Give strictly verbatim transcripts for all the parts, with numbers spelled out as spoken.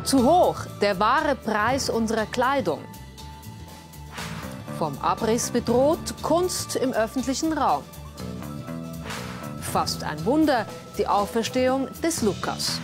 Zu hoch, der wahre Preis unserer Kleidung. Vom Abriss bedroht, Kunst im öffentlichen Raum. Fast ein Wunder, die Auferstehung des Lukas.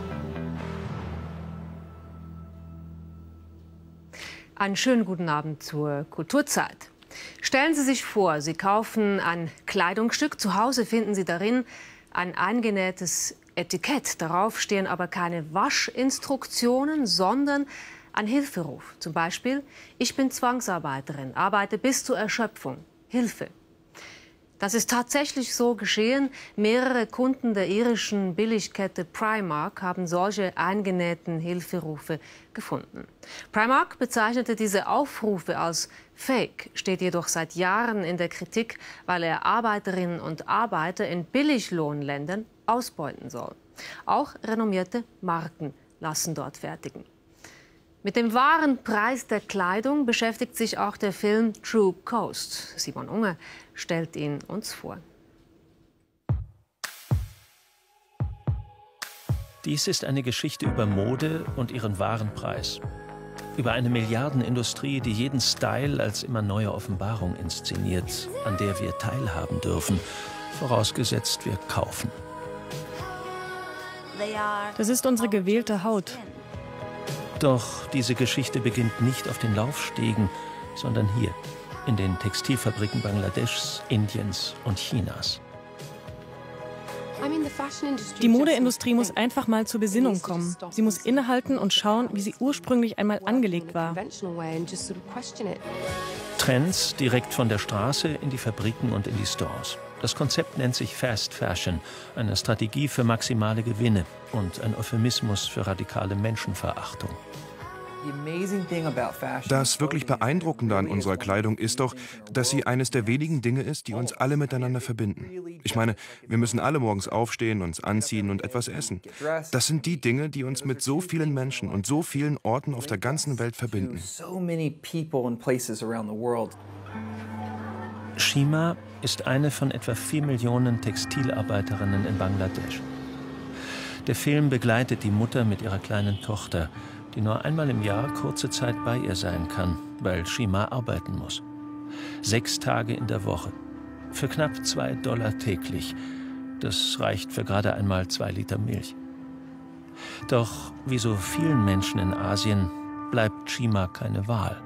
Einen schönen guten Abend zur Kulturzeit. Stellen Sie sich vor, Sie kaufen ein Kleidungsstück. Zu Hause finden Sie darin ein eingenähtes Etikett. Darauf stehen aber keine Waschinstruktionen, sondern ein Hilferuf. Zum Beispiel: Ich bin Zwangsarbeiterin, arbeite bis zur Erschöpfung. Hilfe. Das ist tatsächlich so geschehen. Mehrere Kunden der irischen Billigkette Primark haben solche eingenähten Hilferufe gefunden. Primark bezeichnete diese Aufrufe als Fake, steht jedoch seit Jahren in der Kritik, weil er Arbeiterinnen und Arbeiter in Billiglohnländern ausbeuten soll. Auch renommierte Marken lassen dort fertigen. Mit dem wahren Preis der Kleidung beschäftigt sich auch der Film True Cost. Simon Unger stellt ihn uns vor. Dies ist eine Geschichte über Mode und ihren wahren Preis. Über eine Milliardenindustrie, die jeden Style als immer neue Offenbarung inszeniert, an der wir teilhaben dürfen, vorausgesetzt wir kaufen. Das ist unsere gewählte Haut. Doch diese Geschichte beginnt nicht auf den Laufstegen, sondern hier, in den Textilfabriken Bangladeschs, Indiens und Chinas. Die Modeindustrie muss einfach mal zur Besinnung kommen. Sie muss innehalten und schauen, wie sie ursprünglich einmal angelegt war. Trends direkt von der Straße in die Fabriken und in die Stores. Das Konzept nennt sich Fast Fashion, eine Strategie für maximale Gewinne und ein Euphemismus für radikale Menschenverachtung. Das wirklich Beeindruckende an unserer Kleidung ist doch, dass sie eines der wenigen Dinge ist, die uns alle miteinander verbinden. Ich meine, wir müssen alle morgens aufstehen, uns anziehen und etwas essen. Das sind die Dinge, die uns mit so vielen Menschen und so vielen Orten auf der ganzen Welt verbinden. Shima ist eine von etwa vier Millionen Textilarbeiterinnen in Bangladesch. Der Film begleitet die Mutter mit ihrer kleinen Tochter, die nur einmal im Jahr kurze Zeit bei ihr sein kann, weil Shima arbeiten muss. Sechs Tage in der Woche. Für knapp zwei Dollar täglich. Das reicht für gerade einmal zwei Liter Milch. Doch wie so vielen Menschen in Asien bleibt Shima keine Wahl.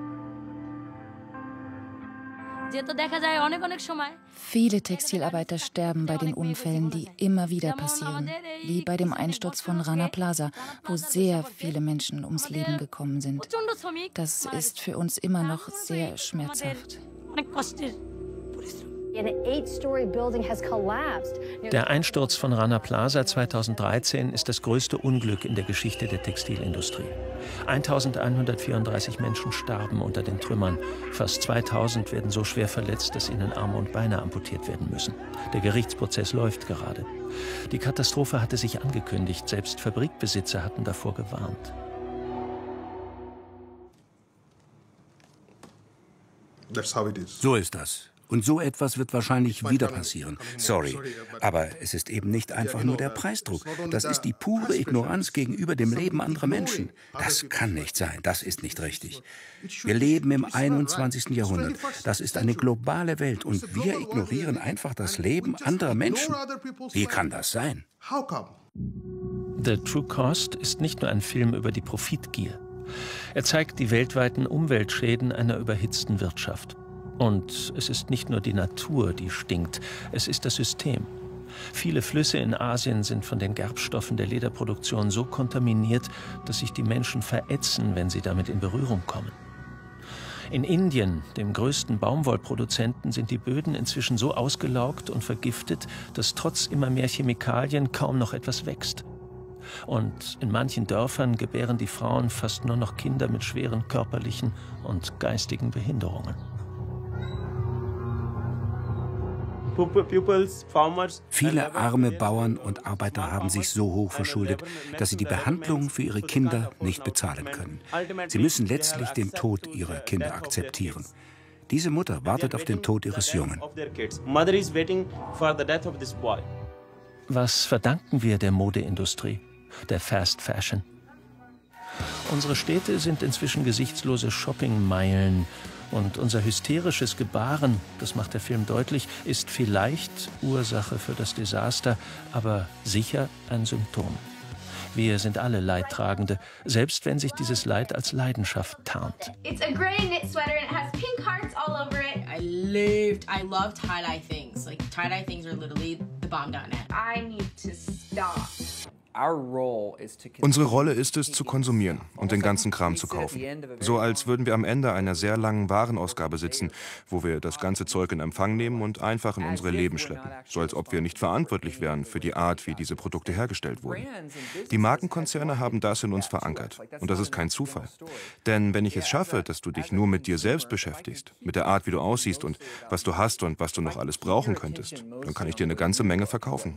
Viele Textilarbeiter sterben bei den Unfällen, die immer wieder passieren, wie bei dem Einsturz von Rana Plaza, wo sehr viele Menschen ums Leben gekommen sind. Das ist für uns immer noch sehr schmerzhaft. Der Einsturz von Rana Plaza zweitausenddreizehn ist das größte Unglück in der Geschichte der Textilindustrie. eintausendeinhundertvierunddreißig Menschen starben unter den Trümmern. Fast zweitausend werden so schwer verletzt, dass ihnen Arme und Beine amputiert werden müssen. Der Gerichtsprozess läuft gerade. Die Katastrophe hatte sich angekündigt. Selbst Fabrikbesitzer hatten davor gewarnt. So ist das. Und so etwas wird wahrscheinlich wieder passieren. Sorry, aber es ist eben nicht einfach nur der Preisdruck. Das ist die pure Ignoranz gegenüber dem Leben anderer Menschen. Das kann nicht sein, das ist nicht richtig. Wir leben im einundzwanzigsten Jahrhundert. Das ist eine globale Welt und wir ignorieren einfach das Leben anderer Menschen. Wie kann das sein? The True Cost ist nicht nur ein Film über die Profitgier. Er zeigt die weltweiten Umweltschäden einer überhitzten Wirtschaft. Und es ist nicht nur die Natur, die stinkt, es ist das System. Viele Flüsse in Asien sind von den Gerbstoffen der Lederproduktion so kontaminiert, dass sich die Menschen verätzen, wenn sie damit in Berührung kommen. In Indien, dem größten Baumwollproduzenten, sind die Böden inzwischen so ausgelaugt und vergiftet, dass trotz immer mehr Chemikalien kaum noch etwas wächst. Und in manchen Dörfern gebären die Frauen fast nur noch Kinder mit schweren körperlichen und geistigen Behinderungen. Viele arme Bauern und Arbeiter haben sich so hoch verschuldet, dass sie die Behandlung für ihre Kinder nicht bezahlen können. Sie müssen letztlich den Tod ihrer Kinder akzeptieren. Diese Mutter wartet auf den Tod ihres Jungen. Was verdanken wir der Modeindustrie, der Fast Fashion? Unsere Städte sind inzwischen gesichtslose Shoppingmeilen. Und unser hysterisches Gebaren, das macht der Film deutlich, ist vielleicht Ursache für das Desaster, aber sicher ein Symptom. Wir sind alle Leidtragende, selbst wenn sich dieses Leid als Leidenschaft tarnt. It's a gray knit sweater and it has pink hearts all over it. I lived, I love tie-dye things. Like tie-dye things are literally the bomb dot net. I need to stop. Unsere Rolle ist es, zu konsumieren und den ganzen Kram zu kaufen. So als würden wir am Ende einer sehr langen Warenausgabe sitzen, wo wir das ganze Zeug in Empfang nehmen und einfach in unsere Leben schleppen. So als ob wir nicht verantwortlich wären für die Art, wie diese Produkte hergestellt wurden. Die Markenkonzerne haben das in uns verankert. Und das ist kein Zufall. Denn wenn ich es schaffe, dass du dich nur mit dir selbst beschäftigst, mit der Art, wie du aussiehst und was du hast und was du noch alles brauchen könntest, dann kann ich dir eine ganze Menge verkaufen.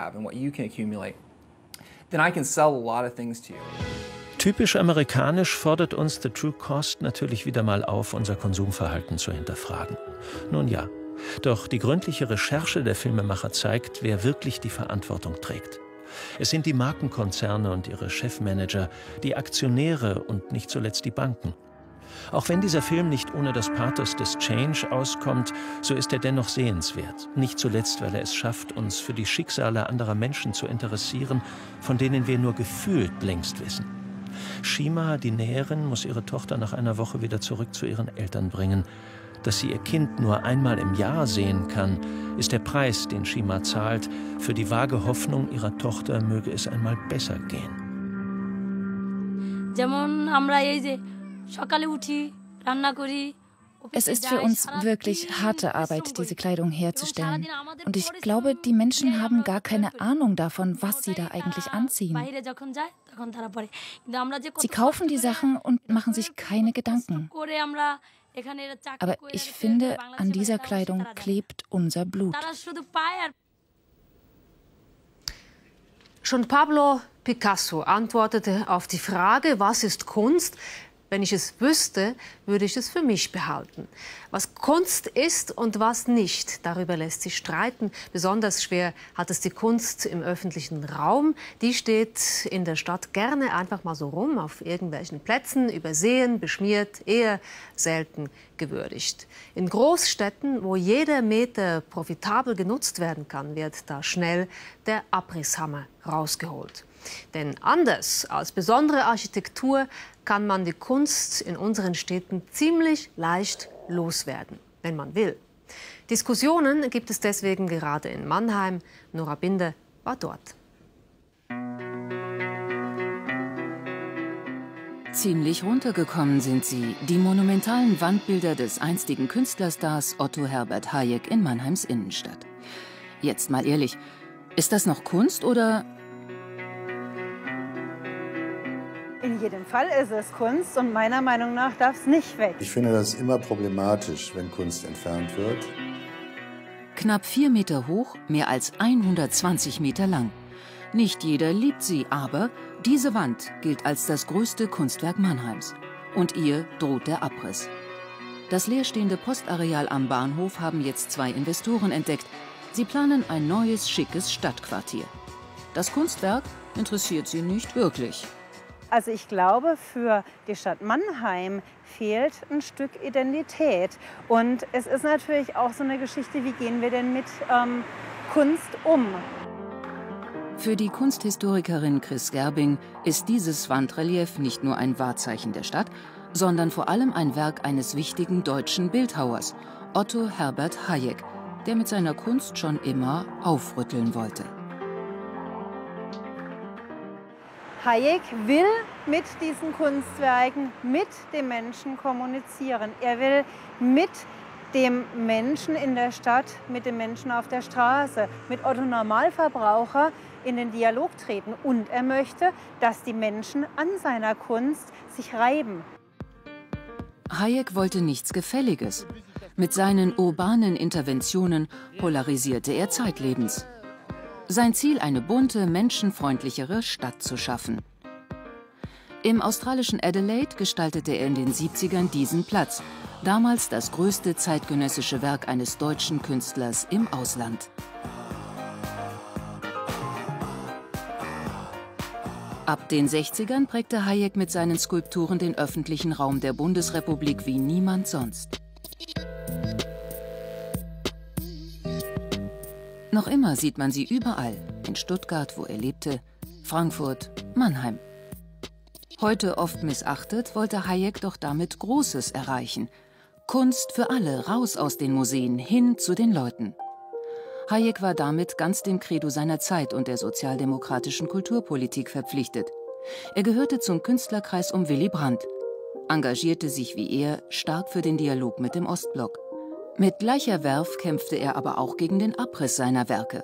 Then I can sell a lot of things to you. Typisch amerikanisch fordert uns The True Cost natürlich wieder mal auf, unser Konsumverhalten zu hinterfragen. Nun ja, doch die gründliche Recherche der Filmemacher zeigt, wer wirklich die Verantwortung trägt. Es sind die Markenkonzerne und ihre Chefmanager, die Aktionäre und nicht zuletzt die Banken. Auch wenn dieser Film nicht ohne das Pathos des Change auskommt, so ist er dennoch sehenswert. Nicht zuletzt, weil er es schafft, uns für die Schicksale anderer Menschen zu interessieren, von denen wir nur gefühlt längst wissen. Shima, die Näherin, muss ihre Tochter nach einer Woche wieder zurück zu ihren Eltern bringen. Dass sie ihr Kind nur einmal im Jahr sehen kann, ist der Preis, den Shima zahlt, für die vage Hoffnung, ihrer Tochter möge es einmal besser gehen. Es ist für uns wirklich harte Arbeit, diese Kleidung herzustellen. Und ich glaube, die Menschen haben gar keine Ahnung davon, was sie da eigentlich anziehen. Sie kaufen die Sachen und machen sich keine Gedanken. Aber ich finde, an dieser Kleidung klebt unser Blut. Schon Pablo Picasso antwortete auf die Frage, was ist Kunst? Wenn ich es wüsste, würde ich es für mich behalten. Was Kunst ist und was nicht, darüber lässt sich streiten. Besonders schwer hat es die Kunst im öffentlichen Raum. Die steht in der Stadt gerne einfach mal so rum, auf irgendwelchen Plätzen, übersehen, beschmiert, eher selten gewürdigt. In Großstädten, wo jeder Meter profitabel genutzt werden kann, wird da schnell der Abrisshammer rausgeholt. Denn anders als besondere Architektur kann man die Kunst in unseren Städten ziemlich leicht loswerden, wenn man will. Diskussionen gibt es deswegen gerade in Mannheim. Nora Binder war dort. Ziemlich runtergekommen sind sie, die monumentalen Wandbilder des einstigen Künstlerstars Otto Herbert Hayek in Mannheims Innenstadt. Jetzt mal ehrlich, ist das noch Kunst oder... In jedem Fall ist es Kunst und meiner Meinung nach darf es nicht weg. Ich finde das immer problematisch, wenn Kunst entfernt wird. Knapp vier Meter hoch, mehr als hundertzwanzig Meter lang. Nicht jeder liebt sie, aber diese Wand gilt als das größte Kunstwerk Mannheims. Und ihr droht der Abriss. Das leerstehende Postareal am Bahnhof haben jetzt zwei Investoren entdeckt. Sie planen ein neues, schickes Stadtquartier. Das Kunstwerk interessiert sie nicht wirklich. Also ich glaube, für die Stadt Mannheim fehlt ein Stück Identität. Und es ist natürlich auch so eine Geschichte, wie gehen wir denn mit ähm, Kunst um? Für die Kunsthistorikerin Chris Gerbing ist dieses Wandrelief nicht nur ein Wahrzeichen der Stadt, sondern vor allem ein Werk eines wichtigen deutschen Bildhauers, Otto Herbert Hayek, der mit seiner Kunst schon immer aufrütteln wollte. Hayek will mit diesen Kunstwerken mit dem Menschen kommunizieren. Er will mit dem Menschen in der Stadt, mit dem Menschen auf der Straße, mit Otto Normalverbraucher in den Dialog treten. Und er möchte, dass die Menschen an seiner Kunst sich reiben. Hayek wollte nichts Gefälliges. Mit seinen urbanen Interventionen polarisierte er zeitlebens. Sein Ziel, eine bunte, menschenfreundlichere Stadt zu schaffen. Im australischen Adelaide gestaltete er in den siebzigern diesen Platz, damals das größte zeitgenössische Werk eines deutschen Künstlers im Ausland. Ab den sechzigern prägte Hayek mit seinen Skulpturen den öffentlichen Raum der Bundesrepublik wie niemand sonst. Noch immer sieht man sie überall, in Stuttgart, wo er lebte, Frankfurt, Mannheim. Heute oft missachtet, wollte Hayek doch damit Großes erreichen. Kunst für alle, raus aus den Museen, hin zu den Leuten. Hayek war damit ganz dem Credo seiner Zeit und der sozialdemokratischen Kulturpolitik verpflichtet. Er gehörte zum Künstlerkreis um Willy Brandt, engagierte sich wie er stark für den Dialog mit dem Ostblock. Mit gleicher Werf kämpfte er aber auch gegen den Abriss seiner Werke.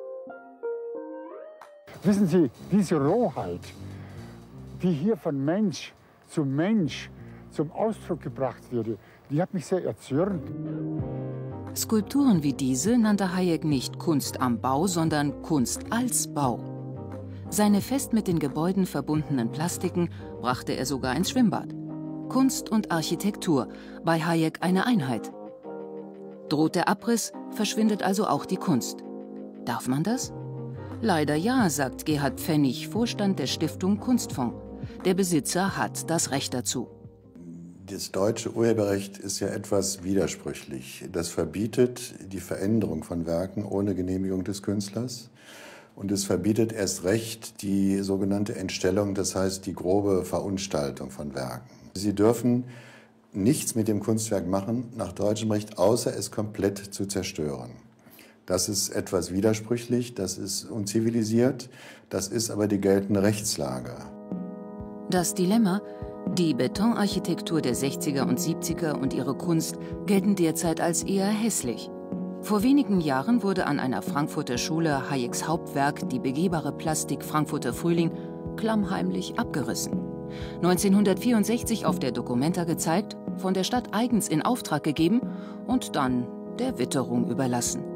Wissen Sie, diese Rohheit, die hier von Mensch zu Mensch zum Ausdruck gebracht wurde, die hat mich sehr erzürnt. Skulpturen wie diese nannte Hayek nicht Kunst am Bau, sondern Kunst als Bau. Seine fest mit den Gebäuden verbundenen Plastiken brachte er sogar ins Schwimmbad. Kunst und Architektur, bei Hayek eine Einheit. Droht der Abriss, verschwindet also auch die Kunst. Darf man das? Leider ja, sagt Gerhard Pfennig, Vorstand der Stiftung Kunstfonds. Der Besitzer hat das Recht dazu. Das deutsche Urheberrecht ist ja etwas widersprüchlich. Das verbietet die Veränderung von Werken ohne Genehmigung des Künstlers. Und es verbietet erst recht die sogenannte Entstellung, das heißt die grobe Verunstaltung von Werken. Sie dürfen nichts mit dem Kunstwerk machen, nach deutschem Recht, außer es komplett zu zerstören. Das ist etwas widersprüchlich, das ist unzivilisiert, das ist aber die geltende Rechtslage. Das Dilemma: Die Betonarchitektur der sechziger und siebziger und ihre Kunst gelten derzeit als eher hässlich. Vor wenigen Jahren wurde an einer Frankfurter Schule Hayeks Hauptwerk, die begehbare Plastik Frankfurter Frühling, klammheimlich abgerissen. neunzehnhundertvierundsechzig auf der Documenta gezeigt, von der Stadt eigens in Auftrag gegeben und dann der Witterung überlassen.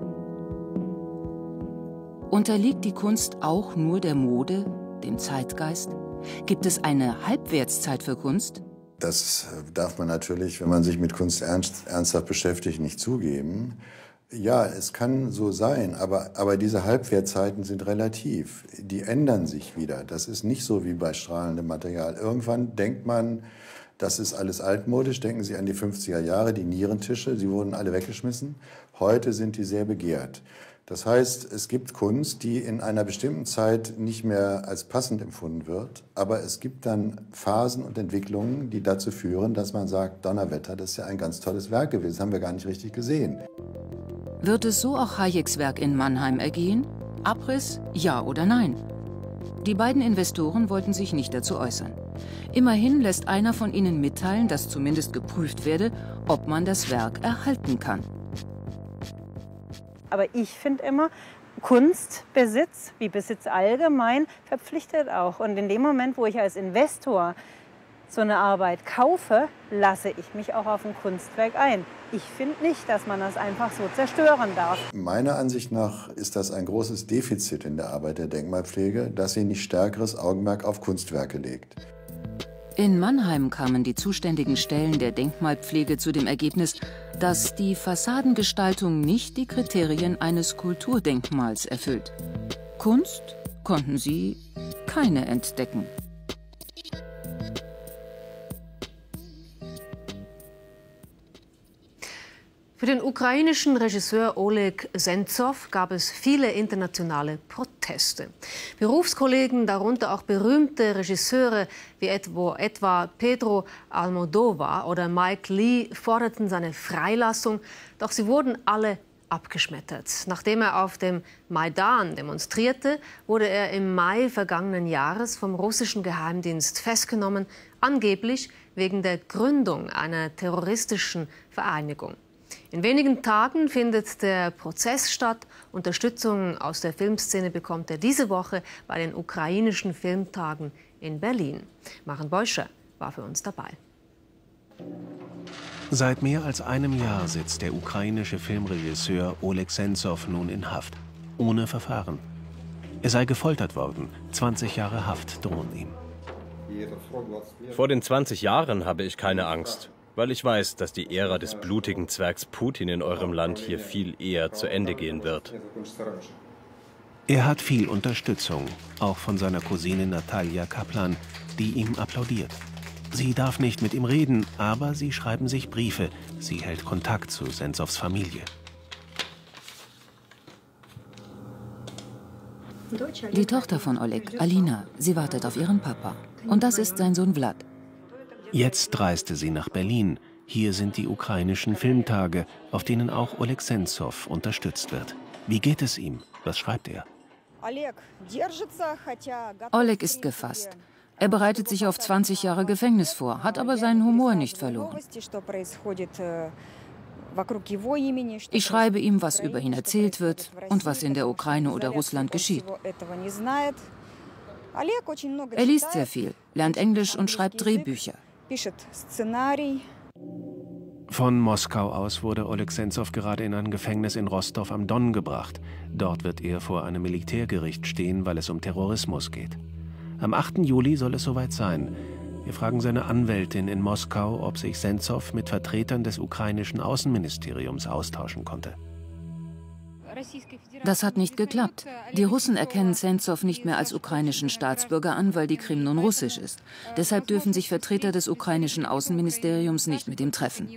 Unterliegt die Kunst auch nur der Mode, dem Zeitgeist? Gibt es eine Halbwertszeit für Kunst? Das darf man natürlich, wenn man sich mit Kunst ernst, ernsthaft beschäftigt, nicht zugeben. Ja, es kann so sein, aber, aber diese Halbwertzeiten sind relativ. Die ändern sich wieder. Das ist nicht so wie bei strahlendem Material. Irgendwann denkt man, das ist alles altmodisch. Denken Sie an die fünfziger Jahre, die Nierentische, sie wurden alle weggeschmissen. Heute sind die sehr begehrt. Das heißt, es gibt Kunst, die in einer bestimmten Zeit nicht mehr als passend empfunden wird, aber es gibt dann Phasen und Entwicklungen, die dazu führen, dass man sagt, Donnerwetter, das ist ja ein ganz tolles Werk gewesen, das haben wir gar nicht richtig gesehen. Wird es so auch Hayeks Werk in Mannheim ergehen? Abriss, ja oder nein? Die beiden Investoren wollten sich nicht dazu äußern. Immerhin lässt einer von ihnen mitteilen, dass zumindest geprüft werde, ob man das Werk erhalten kann. Aber ich finde immer, Kunstbesitz, wie Besitz allgemein, verpflichtet auch. Und in dem Moment, wo ich als Investor so eine Arbeit kaufe, lasse ich mich auch auf ein Kunstwerk ein. Ich finde nicht, dass man das einfach so zerstören darf. Meiner Ansicht nach ist das ein großes Defizit in der Arbeit der Denkmalpflege, dass sie nicht stärkeres Augenmerk auf Kunstwerke legt. In Mannheim kamen die zuständigen Stellen der Denkmalpflege zu dem Ergebnis, dass die Fassadengestaltung nicht die Kriterien eines Kulturdenkmals erfüllt. Kunst konnten sie keine entdecken. Für den ukrainischen Regisseur Oleg Sentsov gab es viele internationale Proteste. Berufskollegen, darunter auch berühmte Regisseure wie etwa Pedro Almodovar oder Mike Leigh, forderten seine Freilassung, doch sie wurden alle abgeschmettert. Nachdem er auf dem Maidan demonstrierte, wurde er im Mai vergangenen Jahres vom russischen Geheimdienst festgenommen, angeblich wegen der Gründung einer terroristischen Vereinigung. In wenigen Tagen findet der Prozess statt. Unterstützung aus der Filmszene bekommt er diese Woche bei den ukrainischen Filmtagen in Berlin. Maren Beuscher war für uns dabei. Seit mehr als einem Jahr sitzt der ukrainische Filmregisseur Oleg Sentsov nun in Haft, ohne Verfahren. Er sei gefoltert worden, zwanzig Jahre Haft drohen ihm. Vor den zwanzig Jahren habe ich keine Angst, weil ich weiß, dass die Ära des blutigen Zwergs Putin in eurem Land hier viel eher zu Ende gehen wird. Er hat viel Unterstützung, auch von seiner Cousine Natalia Kaplan, die ihm applaudiert. Sie darf nicht mit ihm reden, aber sie schreiben sich Briefe. Sie hält Kontakt zu Sentzows Familie. Die Tochter von Oleg, Alina, sie wartet auf ihren Papa. Und das ist sein Sohn Vlad. Jetzt reiste sie nach Berlin. Hier sind die ukrainischen Filmtage, auf denen auch Oleg Sentzow unterstützt wird. Wie geht es ihm? Was schreibt er? Oleg ist gefasst. Er bereitet sich auf zwanzig Jahre Gefängnis vor, hat aber seinen Humor nicht verloren. Ich schreibe ihm, was über ihn erzählt wird und was in der Ukraine oder Russland geschieht. Er liest sehr viel, lernt Englisch und schreibt Drehbücher. Von Moskau aus wurde Oleg Sentzow gerade in ein Gefängnis in Rostow am Don gebracht. Dort wird er vor einem Militärgericht stehen, weil es um Terrorismus geht. Am achten Juli soll es soweit sein. Wir fragen seine Anwältin in Moskau, ob sich Sentzow mit Vertretern des ukrainischen Außenministeriums austauschen konnte. Das hat nicht geklappt. Die Russen erkennen Sentzow nicht mehr als ukrainischen Staatsbürger an, weil die Krim nun russisch ist. Deshalb dürfen sich Vertreter des ukrainischen Außenministeriums nicht mit ihm treffen.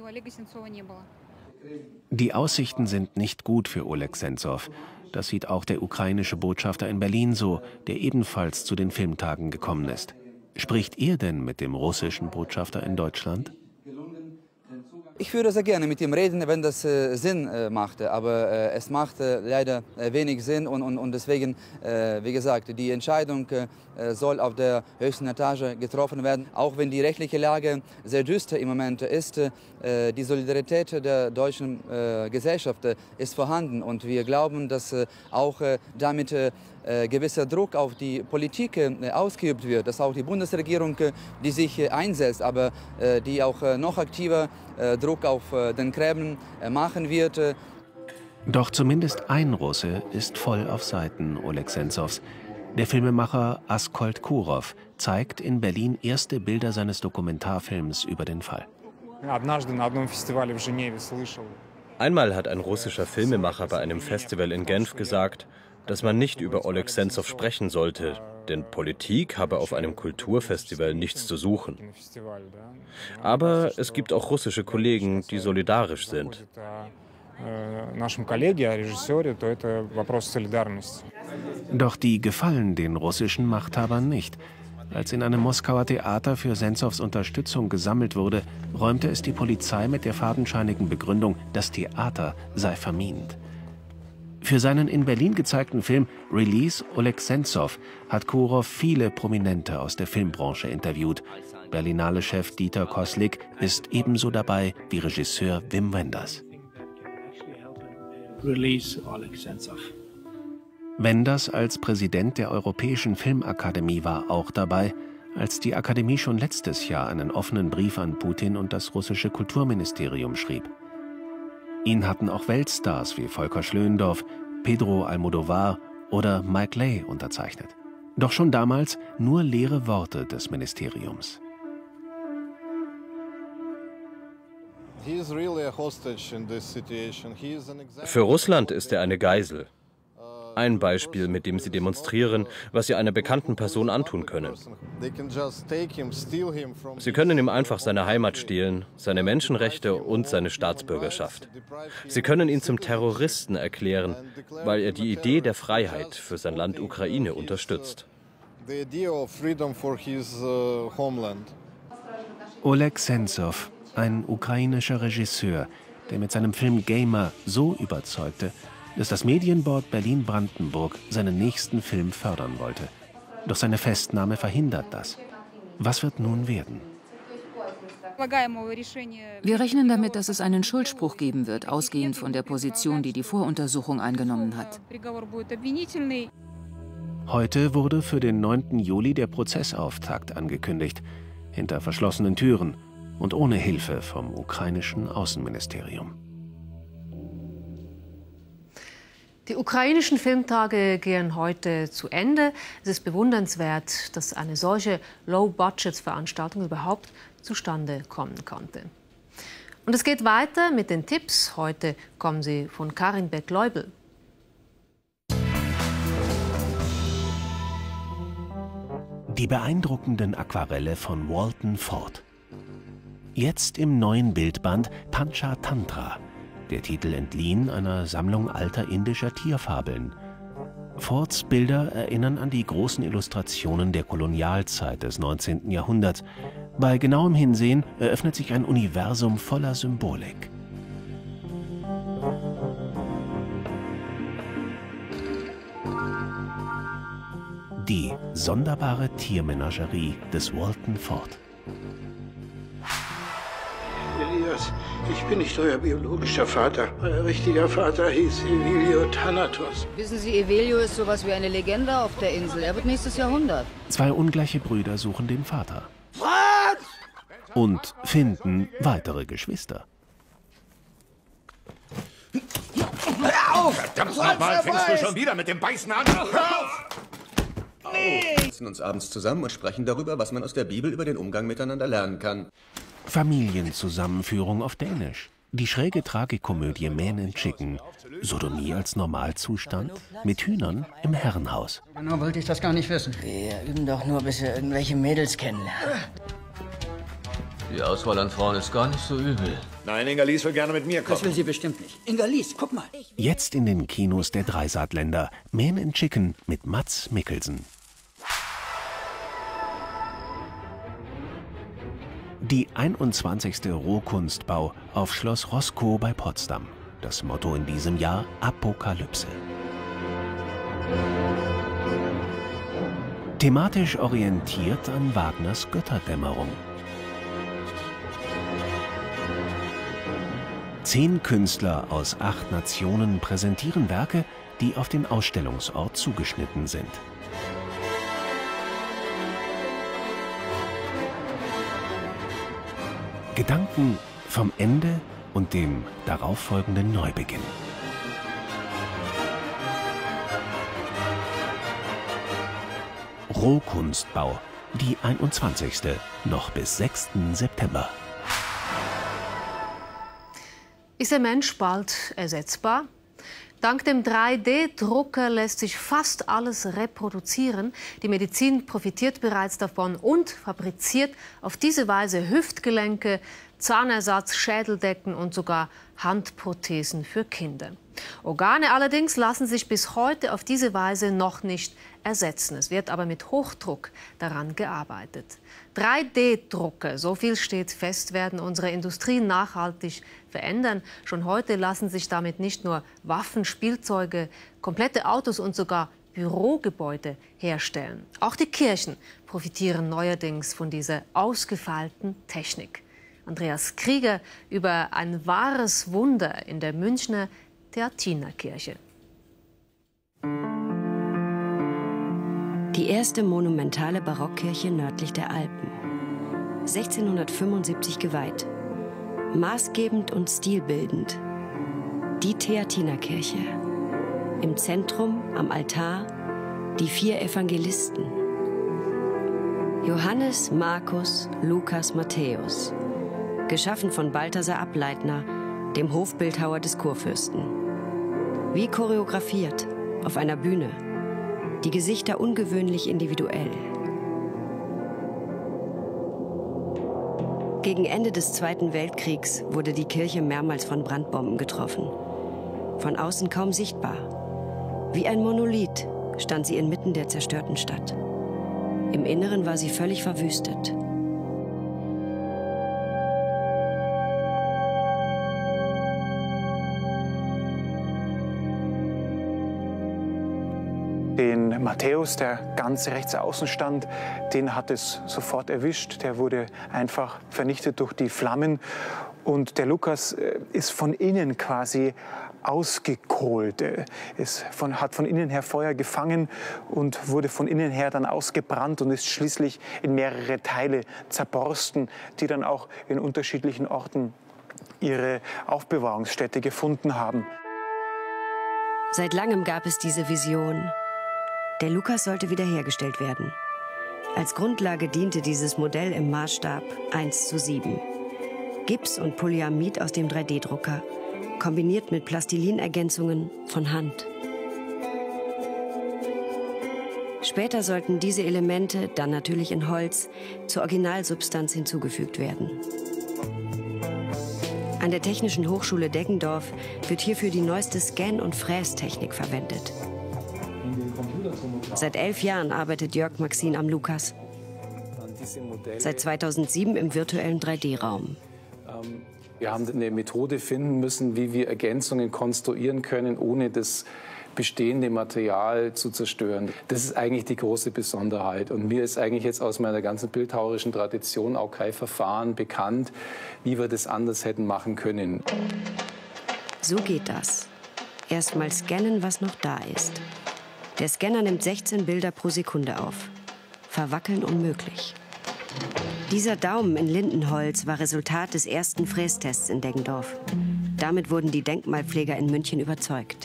Die Aussichten sind nicht gut für Oleg Sentzow. Das sieht auch der ukrainische Botschafter in Berlin so, der ebenfalls zu den Filmtagen gekommen ist. Spricht ihr denn mit dem russischen Botschafter in Deutschland? Ich würde sehr gerne mit ihm reden, wenn das äh, Sinn äh, machte, aber äh, es macht äh, leider äh, wenig Sinn und, und, und deswegen, äh, wie gesagt, die Entscheidung äh, soll auf der höchsten Etage getroffen werden. Auch wenn die rechtliche Lage sehr düster im Moment ist, äh, die Solidarität der deutschen äh, Gesellschaft äh, ist vorhanden und wir glauben, dass äh, auch äh, damit äh, Äh, gewisser Druck auf die Politik äh, ausgeübt wird, dass auch die Bundesregierung, äh, die sich äh, einsetzt, aber äh, die auch äh, noch aktiver äh, Druck auf äh, den Kreml äh, machen wird. Äh. Doch zumindest ein Russe ist voll auf Seiten Oleg Sentzows. Der Filmemacher Askold Kurov zeigt in Berlin erste Bilder seines Dokumentarfilms über den Fall. Einmal hat ein russischer Filmemacher bei einem Festival in Genf gesagt, dass man nicht über Oleg Sentzow sprechen sollte, denn Politik habe auf einem Kulturfestival nichts zu suchen. Aber es gibt auch russische Kollegen, die solidarisch sind. Doch die gefallen den russischen Machthabern nicht. Als in einem Moskauer Theater für Sentzows Unterstützung gesammelt wurde, räumte es die Polizei mit der fadenscheinigen Begründung, das Theater sei vermint. Für seinen in Berlin gezeigten Film Release Oleg Sentzow hat Kurov viele Prominente aus der Filmbranche interviewt. Berlinale-Chef Dieter Koslik ist ebenso dabei wie Regisseur Wim Wenders. Release Oleg Sentzow. Wenders als Präsident der Europäischen Filmakademie war auch dabei, als die Akademie schon letztes Jahr einen offenen Brief an Putin und das russische Kulturministerium schrieb. Ihn hatten auch Weltstars wie Volker Schlöndorff, Pedro Almodovar oder Mike Leigh unterzeichnet. Doch schon damals nur leere Worte des Ministeriums. Für Russland ist er eine Geisel. Ein Beispiel, mit dem sie demonstrieren, was sie einer bekannten Person antun können. Sie können ihm einfach seine Heimat stehlen, seine Menschenrechte und seine Staatsbürgerschaft. Sie können ihn zum Terroristen erklären, weil er die Idee der Freiheit für sein Land Ukraine unterstützt. Oleg Sentzow, ein ukrainischer Regisseur, der mit seinem Film Gamer so überzeugte, dass das Medienboard Berlin-Brandenburg seinen nächsten Film fördern wollte. Doch seine Festnahme verhindert das. Was wird nun werden? Wir rechnen damit, dass es einen Schuldspruch geben wird, ausgehend von der Position, die die Voruntersuchung eingenommen hat. Heute wurde für den neunten Juli der Prozessauftakt angekündigt, hinter verschlossenen Türen und ohne Hilfe vom ukrainischen Außenministerium. Die ukrainischen Filmtage gehen heute zu Ende. Es ist bewundernswert, dass eine solche Low-Budget-Veranstaltung überhaupt zustande kommen konnte. Und es geht weiter mit den Tipps. Heute kommen sie von Karin Beck-Leubel. Die beeindruckenden Aquarelle von Walton Ford. Jetzt im neuen Bildband Panchatantra, der Titel entliehen einer Sammlung alter indischer Tierfabeln. Fords Bilder erinnern an die großen Illustrationen der Kolonialzeit des neunzehnten Jahrhunderts. Bei genauem Hinsehen eröffnet sich ein Universum voller Symbolik. Die sonderbare Tiermenagerie des Walton Ford. Elias, ich bin nicht euer biologischer Vater. Euer richtiger Vater hieß Evelio Thanatos. Wissen Sie, Evelio ist sowas wie eine Legende auf der Insel. Er wird nächstes Jahrhundert. Zwei ungleiche Brüder suchen den Vater. Franz! Und finden weitere Geschwister. Hör auf! Verdammt nochmal, fängst du schon wieder mit dem Beißen an? Hör auf! Nee! Wir sitzen uns abends zusammen und sprechen darüber, was man aus der Bibel über den Umgang miteinander lernen kann. Familienzusammenführung auf Dänisch. Die schräge Tragikomödie Man and Chicken. Sodomie als Normalzustand mit Hühnern im Herrenhaus. Genau wollte ich das gar nicht wissen. Wir üben doch nur, bis wir irgendwelche Mädels kennenlernen. Die Auswahl an Frauen ist gar nicht so übel. Nein, Inga-Lies will gerne mit mir kommen. Das will sie bestimmt nicht. Inga-Lies, guck mal. Jetzt in den Kinos der Dreisatländer. Man and Chicken mit Mads Mikkelsen. Die einundzwanzigste Rohkunstbau auf Schloss Roskow bei Potsdam. Das Motto in diesem Jahr: Apokalypse. Thematisch orientiert an Wagners Götterdämmerung. Zehn Künstler aus acht Nationen präsentieren Werke, die auf den Ausstellungsort zugeschnitten sind. Gedanken vom Ende und dem darauffolgenden Neubeginn. Rohkunstbau, die einundzwanzigste, noch bis sechsten September. Ist der Mensch bald ersetzbar? Dank dem drei D Drucker lässt sich fast alles reproduzieren. Die Medizin profitiert bereits davon und fabriziert auf diese Weise Hüftgelenke, Zahnersatz, Schädeldecken und sogar Handprothesen für Kinder. Organe allerdings lassen sich bis heute auf diese Weise noch nicht ersetzen. Es wird aber mit Hochdruck daran gearbeitet. drei D Drucker, so viel steht fest, werden unsere Industrie nachhaltig verändern. Schon heute lassen sich damit nicht nur Waffen, Spielzeuge, komplette Autos und sogar Bürogebäude herstellen. Auch die Kirchen profitieren neuerdings von dieser ausgefeilten Technik. Andreas Krieger über ein wahres Wunder in der Münchner Theatinerkirche. Die erste monumentale Barockkirche nördlich der Alpen. sechzehnhundertfünfundsiebzig geweiht. Maßgebend und stilbildend. Die Theatinerkirche. Im Zentrum, am Altar, die vier Evangelisten. Johannes, Markus, Lukas, Matthäus. Geschaffen von Balthasar Ableitner, dem Hofbildhauer des Kurfürsten. Wie choreografiert, auf einer Bühne. Die Gesichter ungewöhnlich individuell. Gegen Ende des Zweiten Weltkriegs wurde die Kirche mehrmals von Brandbomben getroffen. Von außen kaum sichtbar. Wie ein Monolith stand sie inmitten der zerstörten Stadt. Im Inneren war sie völlig verwüstet. Den Matthäus, der ganz rechts außen stand, den hat es sofort erwischt. Der wurde einfach vernichtet durch die Flammen. Und der Lukas ist von innen quasi ausgekohlt. Es von, hat von innen her Feuer gefangen und wurde von innen her dann ausgebrannt und ist schließlich in mehrere Teile zerborsten, die dann auch in unterschiedlichen Orten ihre Aufbewahrungsstätte gefunden haben. Seit langem gab es diese Vision. Der Lukas sollte wiederhergestellt werden. Als Grundlage diente dieses Modell im Maßstab eins zu sieben. Gips und Polyamid aus dem drei D Drucker, kombiniert mit Plastilinergänzungen von Hand. Später sollten diese Elemente, dann natürlich in Holz, zur Originalsubstanz hinzugefügt werden. An der Technischen Hochschule Deggendorf wird hierfür die neueste Scan- und Frästechnik verwendet. Seit elf Jahren arbeitet Jörg Maxin am Lukas. Seit zweitausendsieben im virtuellen drei D Raum. Wir haben eine Methode finden müssen, wie wir Ergänzungen konstruieren können, ohne das bestehende Material zu zerstören. Das ist eigentlich die große Besonderheit. Und mir ist eigentlich jetzt aus meiner ganzen bildhauerischen Tradition auch kein Verfahren bekannt, wie wir das anders hätten machen können. So geht das. Erstmal scannen, was noch da ist. Der Scanner nimmt sechzehn Bilder pro Sekunde auf. Verwackeln unmöglich. Dieser Daumen in Lindenholz war Resultat des ersten Frästests in Deggendorf. Damit wurden die Denkmalpfleger in München überzeugt.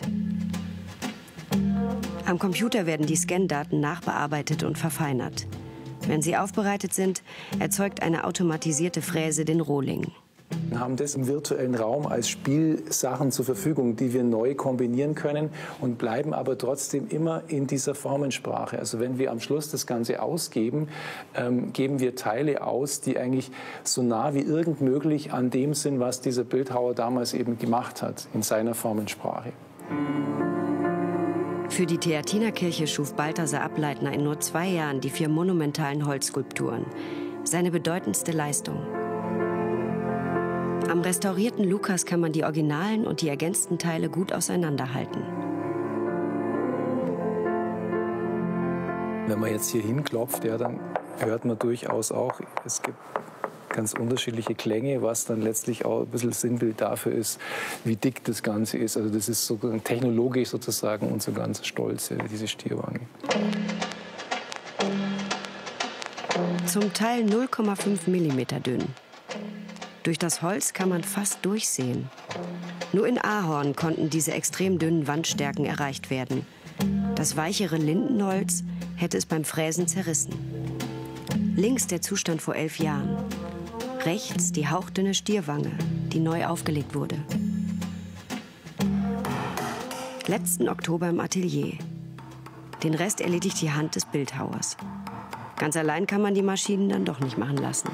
Am Computer werden die Scan-Daten nachbearbeitet und verfeinert. Wenn sie aufbereitet sind, erzeugt eine automatisierte Fräse den Rohling. Wir haben das im virtuellen Raum als Spielsachen zur Verfügung, die wir neu kombinieren können und bleiben aber trotzdem immer in dieser Formensprache. Also wenn wir am Schluss das Ganze ausgeben, ähm, geben wir Teile aus, die eigentlich so nah wie irgend möglich an dem sind, was dieser Bildhauer damals eben gemacht hat, in seiner Formensprache. Für die Theatinerkirche schuf Balthasar Ableitner in nur zwei Jahren die vier monumentalen Holzskulpturen. Seine bedeutendste Leistung. Am restaurierten Lukas kann man die originalen und die ergänzten Teile gut auseinanderhalten. Wenn man jetzt hier hinklopft, ja, dann hört man durchaus auch, es gibt ganz unterschiedliche Klänge, was dann letztlich auch ein bisschen Sinnbild dafür ist, wie dick das Ganze ist. Also das ist sozusagen technologisch sozusagen unser ganzer Stolz, diese Stierwange. Zum Teil null Komma fünf Millimeter dünn. Durch das Holz kann man fast durchsehen. Nur in Ahorn konnten diese extrem dünnen Wandstärken erreicht werden. Das weichere Lindenholz hätte es beim Fräsen zerrissen. Links der Zustand vor elf Jahren. Rechts die hauchdünne Stierwange, die neu aufgelegt wurde. Letzten Oktober im Atelier. Den Rest erledigt die Hand des Bildhauers. Ganz allein kann man die Maschinen dann doch nicht machen lassen.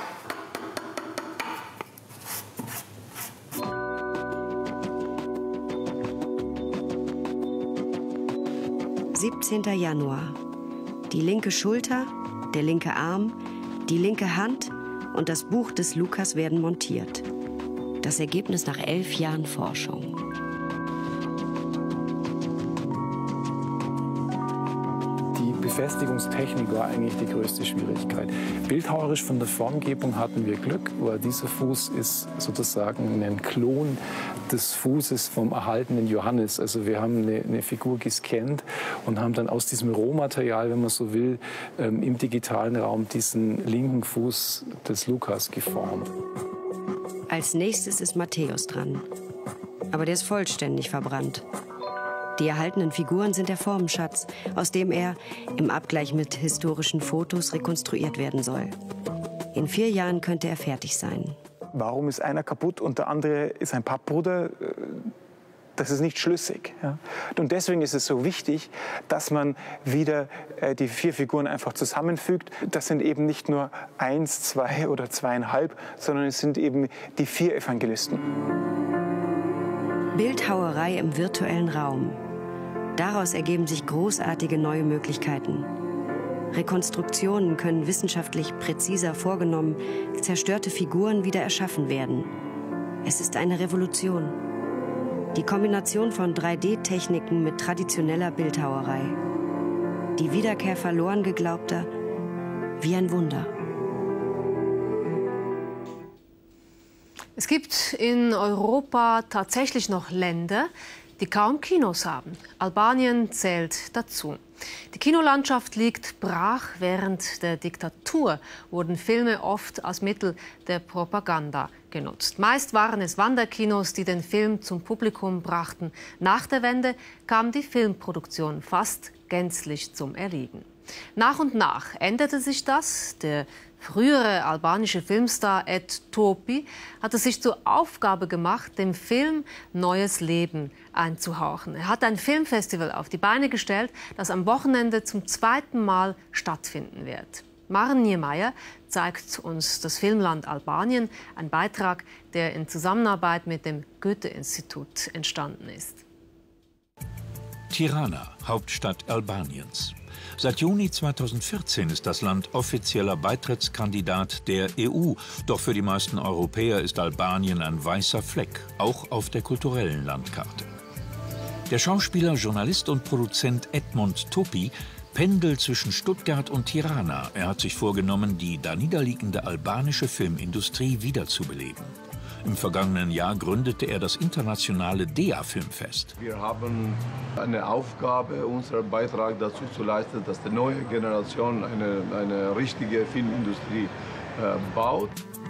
siebzehnter Januar. Die linke Schulter, der linke Arm, die linke Hand und das Buch des Lukas werden montiert. Das Ergebnis nach elf Jahren Forschung. Die Befestigungstechnik war eigentlich die größte Schwierigkeit. Bildhauerisch von der Formgebung hatten wir Glück, weil dieser Fuß ist sozusagen ein Klon des Fußes vom erhaltenen Johannes. Also wir haben eine, eine Figur gescannt und haben dann aus diesem Rohmaterial, wenn man so will, ähm, im digitalen Raum diesen linken Fuß des Lukas geformt. Als nächstes ist Matthäus dran. Aber der ist vollständig verbrannt. Die erhaltenen Figuren sind der Formenschatz, aus dem er im Abgleich mit historischen Fotos rekonstruiert werden soll. In vier Jahren könnte er fertig sein. Warum ist einer kaputt und der andere ist ein Pappbruder? Das ist nicht schlüssig. Ja? Und deswegen ist es so wichtig, dass man wieder äh, die vier Figuren einfach zusammenfügt. Das sind eben nicht nur eins, zwei oder zweieinhalb, sondern es sind eben die vier Evangelisten. Bildhauerei im virtuellen Raum. Daraus ergeben sich großartige neue Möglichkeiten. Rekonstruktionen können wissenschaftlich präziser vorgenommen, zerstörte Figuren wieder erschaffen werden. Es ist eine Revolution. Die Kombination von drei D Techniken mit traditioneller Bildhauerei. Die Wiederkehr verloren geglaubter, wie ein Wunder. Es gibt in Europa tatsächlich noch Länder, die kaum Kinos haben. Albanien zählt dazu. Die Kinolandschaft liegt brach. Während der Diktatur wurden Filme oft als Mittel der Propaganda genutzt. Meist waren es Wanderkinos, die den Film zum Publikum brachten. Nach der Wende kam die Filmproduktion fast gänzlich zum Erliegen. Nach und nach änderte sich das. Der frühere albanische Filmstar Ed Topi hat es sich zur Aufgabe gemacht, dem Film neues Leben einzuhauchen. Er hat ein Filmfestival auf die Beine gestellt, das am Wochenende zum zweiten Mal stattfinden wird. Maren Niemeyer zeigt uns das Filmland Albanien, ein Beitrag, der in Zusammenarbeit mit dem Goethe-Institut entstanden ist. Tirana, Hauptstadt Albaniens. Seit Juni zweitausendvierzehn ist das Land offizieller Beitrittskandidat der E U. Doch für die meisten Europäer ist Albanien ein weißer Fleck, auch auf der kulturellen Landkarte. Der Schauspieler, Journalist und Produzent Edmond Topi pendelt zwischen Stuttgart und Tirana. Er hat sich vorgenommen, die da niederliegende albanische Filmindustrie wiederzubeleben. Im vergangenen Jahr gründete er das internationale D E A Filmfest. Wir haben eine Aufgabe, unseren Beitrag dazu zu leisten, dass die neue Generation eine, eine richtige Filmindustrie äh, baut.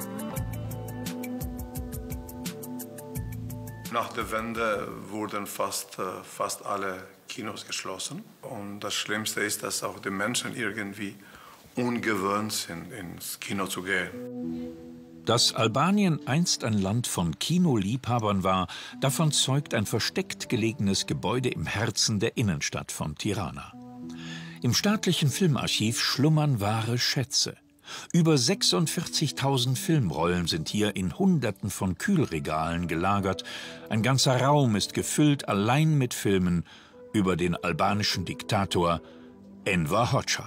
Nach der Wende wurden fast, fast alle Kinos geschlossen. Und das Schlimmste ist, dass auch die Menschen irgendwie ungewöhnt sind, ins Kino zu gehen. Dass Albanien einst ein Land von Kinoliebhabern war, davon zeugt ein versteckt gelegenes Gebäude im Herzen der Innenstadt von Tirana. Im staatlichen Filmarchiv schlummern wahre Schätze. Über sechsundvierzigtausend Filmrollen sind hier in Hunderten von Kühlregalen gelagert. Ein ganzer Raum ist gefüllt allein mit Filmen über den albanischen Diktator Enver Hoxha.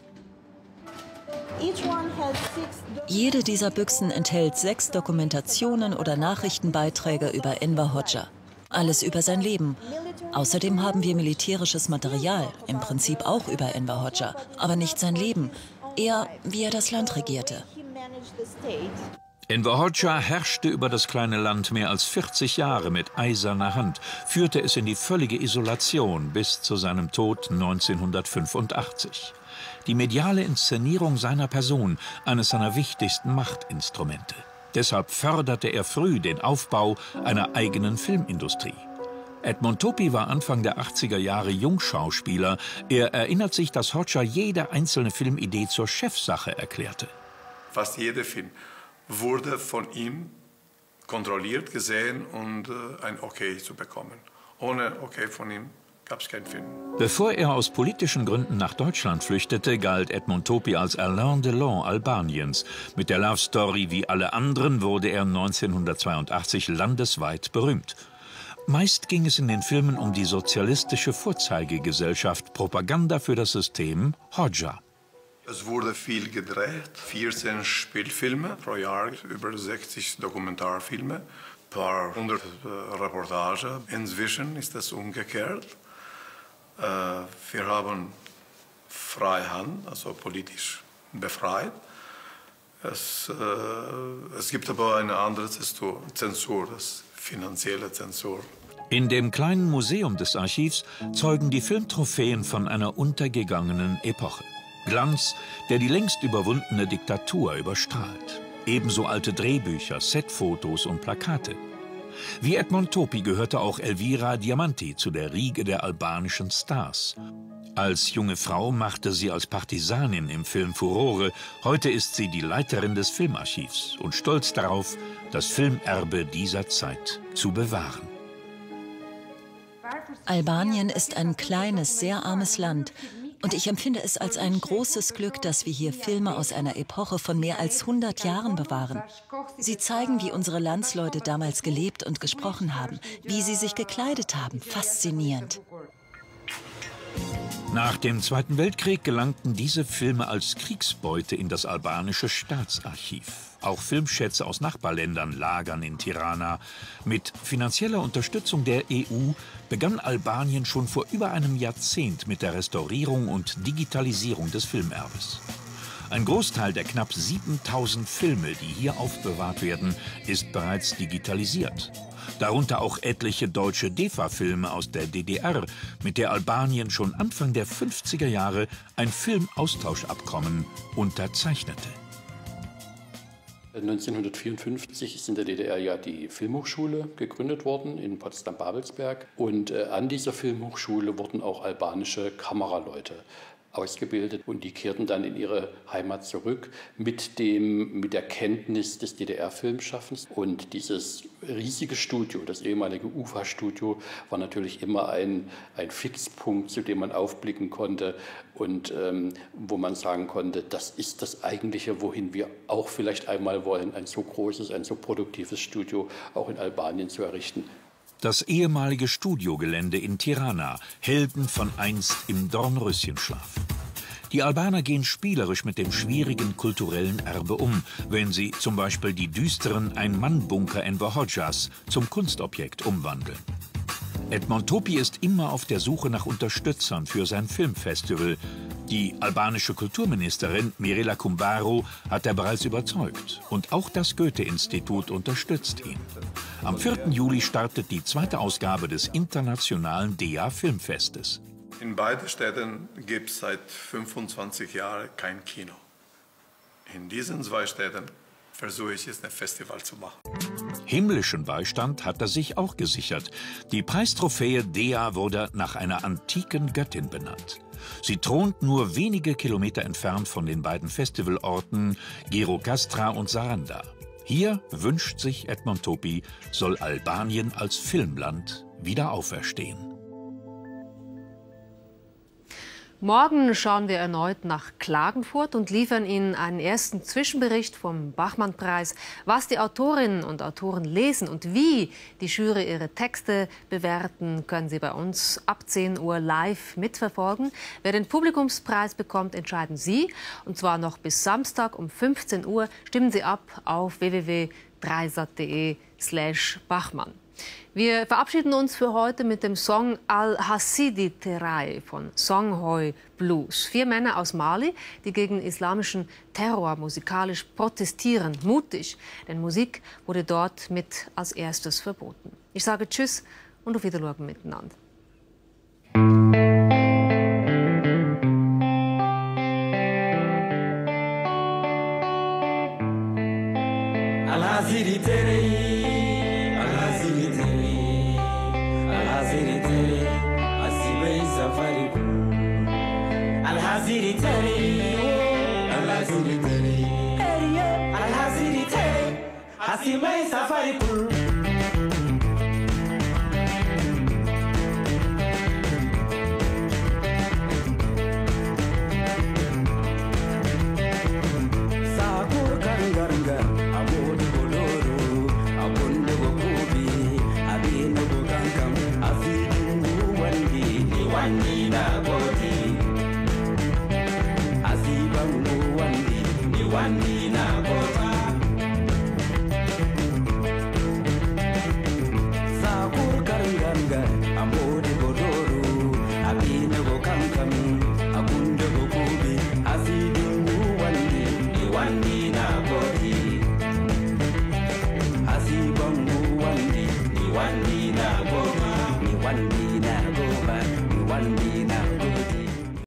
Jede dieser Büchsen enthält sechs Dokumentationen oder Nachrichtenbeiträge über Enver Hoxha. Alles über sein Leben. Außerdem haben wir militärisches Material, im Prinzip auch über Enver Hoxha, aber nicht sein Leben. Eher, wie er das Land regierte. Enver Hoxha herrschte über das kleine Land mehr als vierzig Jahre mit eiserner Hand, führte es in die völlige Isolation bis zu seinem Tod neunzehnhundertfünfundachtzig. Die mediale Inszenierung seiner Person, eines seiner wichtigsten Machtinstrumente. Deshalb förderte er früh den Aufbau einer eigenen Filmindustrie. Edmond Topi war Anfang der achtziger Jahre Jungschauspieler. Er erinnert sich, dass Hoxha jede einzelne Filmidee zur Chefsache erklärte. Fast jeder Film wurde von ihm kontrolliert, gesehen und äh, ein Okay zu bekommen. Ohne Okay von ihm gab es keinen Film. Bevor er aus politischen Gründen nach Deutschland flüchtete, galt Edmond Topi als Alain Delon Albaniens. Mit der Love Story wie alle anderen wurde er neunzehnhundertzweiundachtzig landesweit berühmt. Meist ging es in den Filmen um die sozialistische Vorzeigegesellschaft, Propaganda für das System Hoxha. Es wurde viel gedreht, vierzehn Spielfilme pro Jahr, über sechzig Dokumentarfilme, ein paar hundert äh, Reportagen. Inzwischen ist das umgekehrt. Äh, wir haben freie Hand, also politisch befreit. Es, äh, es gibt aber eine andere Zensur, das finanzielle Zensur. In dem kleinen Museum des Archivs zeugen die Filmtrophäen von einer untergegangenen Epoche. Glanz, der die längst überwundene Diktatur überstrahlt. Ebenso alte Drehbücher, Setfotos und Plakate. Wie Edmond Topi gehörte auch Elvira Diamanti zu der Riege der albanischen Stars. Als junge Frau machte sie als Partisanin im Film Furore. Heute ist sie die Leiterin des Filmarchivs und stolz darauf, das Filmerbe dieser Zeit zu bewahren. Albanien ist ein kleines, sehr armes Land. Und ich empfinde es als ein großes Glück, dass wir hier Filme aus einer Epoche von mehr als hundert Jahren bewahren. Sie zeigen, wie unsere Landsleute damals gelebt und gesprochen haben, wie sie sich gekleidet haben. Faszinierend. Nach dem Zweiten Weltkrieg gelangten diese Filme als Kriegsbeute in das albanische Staatsarchiv. Auch Filmschätze aus Nachbarländern lagern in Tirana. Mit finanzieller Unterstützung der E U begann Albanien schon vor über einem Jahrzehnt mit der Restaurierung und Digitalisierung des Filmerbes. Ein Großteil der knapp siebentausend Filme, die hier aufbewahrt werden, ist bereits digitalisiert. Darunter auch etliche deutsche DEFA-Filme aus der D D R, mit der Albanien schon Anfang der fünfziger Jahre ein Filmaustauschabkommen unterzeichnete. neunzehnhundertvierundfünfzig ist in der D D R ja die Filmhochschule gegründet worden in Potsdam-Babelsberg. Und äh, an dieser Filmhochschule wurden auch albanische Kameraleute ausgebildet und die kehrten dann in ihre Heimat zurück mit, dem, mit der Kenntnis des D D R-Filmschaffens. Und dieses riesige Studio, das ehemalige U F A-Studio, war natürlich immer ein, ein Fixpunkt, zu dem man aufblicken konnte und ähm, wo man sagen konnte, das ist das Eigentliche, wohin wir auch vielleicht einmal wollen, ein so großes, ein so produktives Studio auch in Albanien zu errichten. Das ehemalige Studiogelände in Tirana, Helden von einst im Dornröschenschlaf. Die Albaner gehen spielerisch mit dem schwierigen kulturellen Erbe um, wenn sie zum Beispiel die düsteren Ein-Mann-Bunker Enver Hoxhas zum Kunstobjekt umwandeln. Edmond Topi ist immer auf der Suche nach Unterstützern für sein Filmfestival. Die albanische Kulturministerin Mirela Kumbaro hat er bereits überzeugt. Und auch das Goethe-Institut unterstützt ihn. Am vierten Juli startet die zweite Ausgabe des internationalen D E A-Filmfestes. In beiden Städten gibt es seit fünfundzwanzig Jahren kein Kino. In diesen zwei Städten versuche ich jetzt ein Festival zu machen. Himmlischen Beistand hat er sich auch gesichert. Die Preistrophäe Dea wurde nach einer antiken Göttin benannt. Sie thront nur wenige Kilometer entfernt von den beiden Festivalorten Gjirokastra und Saranda. Hier wünscht sich Edmond Topi, soll Albanien als Filmland wieder auferstehen. Morgen schauen wir erneut nach Klagenfurt und liefern Ihnen einen ersten Zwischenbericht vom Bachmann-Preis. Was die Autorinnen und Autoren lesen und wie die Jury ihre Texte bewerten, können Sie bei uns ab zehn Uhr live mitverfolgen. Wer den Publikumspreis bekommt, entscheiden Sie. Und zwar noch bis Samstag um fünfzehn Uhr. Stimmen Sie ab auf w w w punkt dreisat punkt de slash Bachmann. Wir verabschieden uns für heute mit dem Song Al-Hasidi Terai von Songhoi Blues. Vier Männer aus Mali, die gegen islamischen Terror musikalisch protestieren. Mutig, denn Musik wurde dort mit als erstes verboten. Ich sage Tschüss und auf Wiedersehen miteinander. Al-Hasidi Terai. Al-Hasidi Terai, Al-Hasidi Terai, Al-Hasidi Terai, Hasimai Safari Pool. Sakur Kangaranga, Abodu Boloro, Abundu Bokubi, Abinu Bokankam, Azidu Wandi, Wandi Nagodi. Wandi na bota Sakur karanganga Amode bodoro Abine bokankam Abunde bokubi Azidu wandi Wandi na boti Azibangu wandi Wandi na boti Wandi na goba Wandi na